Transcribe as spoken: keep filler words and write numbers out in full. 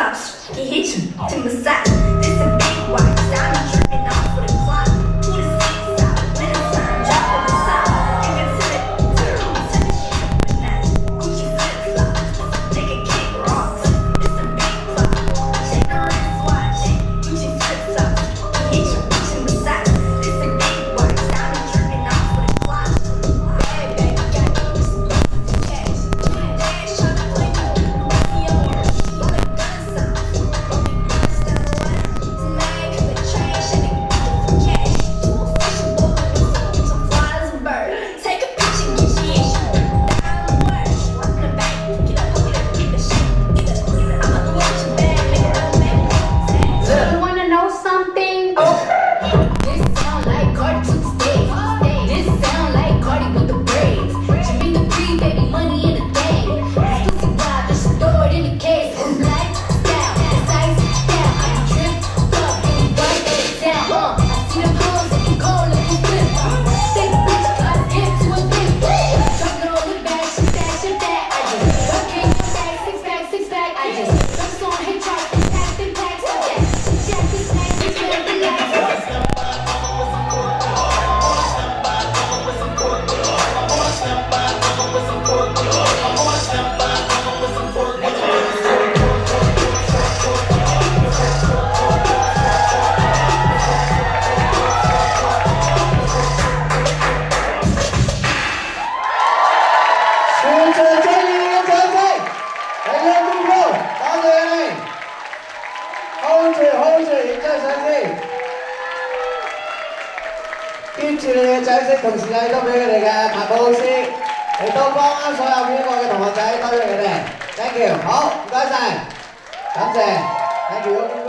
slideshows, get hitched to my side. This a big white, diamond tripping off with a clock. Who the seats out, when it's time, drop on the side. You can tell it, turn, touch it, but not Gucci flip flops. Make a kick rocks. This a big clock. Check the wrist watch, Gucci flip flops. Get hitched to my side. This a big white, diamond tripping off with a clock. Hey baby, got me some cash. Dash tryna play me, me on her. All the gun sounds, all the guns down the line. Tonight, the trash and the cash. Two official boys, some flies and birds. Take a picture, get your issue. Down the word, walk in the back, get up, get up, get the shit. Get the, I'm about to watch your bag, nigga, don't make me. You wanna know something? This sound like Cardi to the stage. This sound like Cardi with the braids. She bring the free baby money in the thing. Exclusive vibe, just throw it in the case. It's lifestyle, it's lifestyle. I can trip up and right down. Uh, I see them hoes and you call it a flip. Take a bitch, I hit to a thing. Drop it on the back, shift that, shift that. I just rock it, six pack, six pack, six pack. I just drop on hit chart, impact, impact, stop that. Jack this pack, this pack, relax. 全場將要嘅掌聲，嚟咗功夫，多謝你，hold 住 hold 住，然之後上先，接住你嘅掌聲，同時咧都俾佢哋嘅排舞老師嚟到幫啱所有邊個嘅同學仔，多謝佢哋 ，thank you，好，唔該晒，感謝 ，thank you。